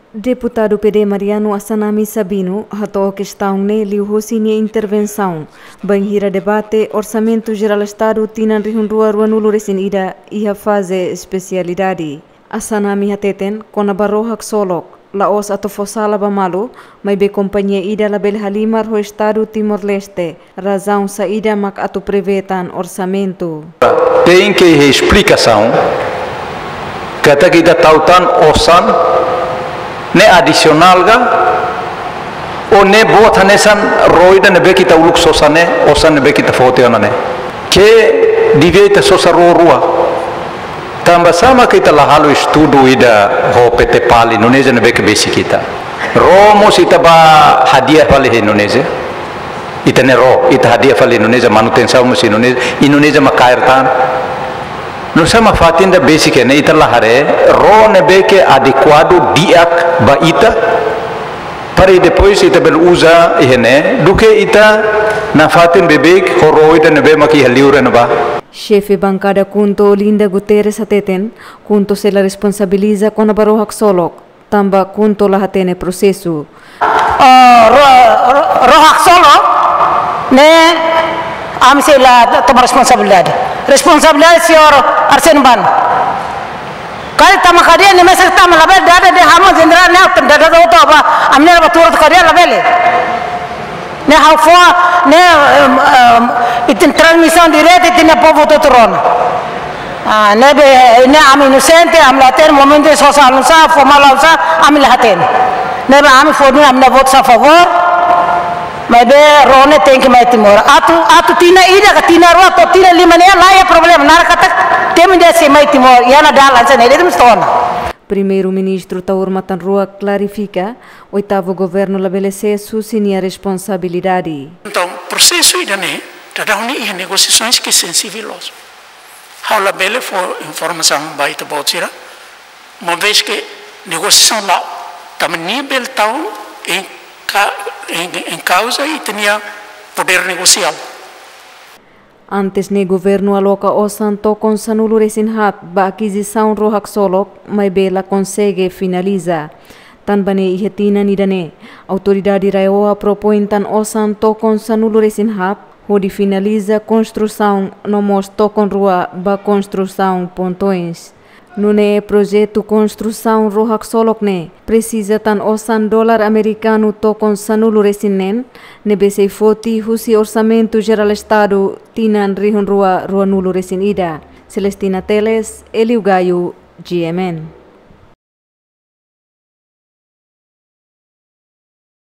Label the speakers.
Speaker 1: Deputado PD Mariano Assanami Sabino hatou a questão nele husi nia intervenção banhira debate orçamento geral Estado tinan rihundua ruanulu resin ida iha fase especialidade. Assanami hateten kona Ró Haksolok laos atau fosala bamalu mai be companhia ida label halimar ho Estado Timor-Leste razão saída mak atu prevê tan orçamentu.
Speaker 2: Tem que explicação kata kita tautan orsan ne adisional ga o ne bot hanesan roida ne be kita uluk sosane osan ne be kita foteona ne ke diveita sosaro rua tambah sama kita lahalo estudo ida ho PT Pali Indonesia ne be ke besi kita romo sita ba hadiah pali Indonesia ita ne ro ita hadiah pali Indonesia manutenção mus Indonesia makairtan no sama fatin da basic ne ita lahare ro ne beke adequado diak ba ita para depois ita bel usa ihene duke ita na fatin bebek horo ita ne be maki haliure na ba.
Speaker 1: Chefe bancada Kunto Linda Guterres hateten Kunto se la responsabiliza con Ró Haksolok tamba Kunto la hatene processo.
Speaker 3: Ró Haksolok ne am se la toma responsabilidade senhor Arsene Ban kali tama kadia ni mesek tama label dada de hamo zindra ne atam dada do to ba amne ba turut kadia label ne hafo ne itin transmission direct itin povo to tron ne be ne am innocente am later momento social sa formal sa am laten ne ba am fodni am na vote sa favor mas be rone tem que mais timor atu tina ida ka tina ro to tina lima ne la ya problem nar kata tem de se mai timor ya na dalan sa ne dem stona.
Speaker 1: Primeiro-ministro Taur Matan Rua clarifica oitavo governo labelece susinia responsabilidade.
Speaker 4: Então processo ida ne tada uni ia negociações que sensibilos how labele for informação baita botira uma vez que negociação lá também bel tau em causa e tinha poder negocial.
Speaker 1: Antes ne governo aloca osan tokon sanulu resin hat ba aquisição Ró Haksolok mai bela consegue finaliza. Tan bane ihetina nidane autoridade raioa propõe tan osan tokon sanulu resin hat hodi finaliza construção nomos tokon rua ba construção pontões. Nune projeto construção Ró Haksolok ne precisa tan osan dólar americano tokon sanulu resinen ne besei foti husi orsamentu geral Estado tinan rihun rua ruanulu resin ida. Celestina Teles, Eliugayu, GMN.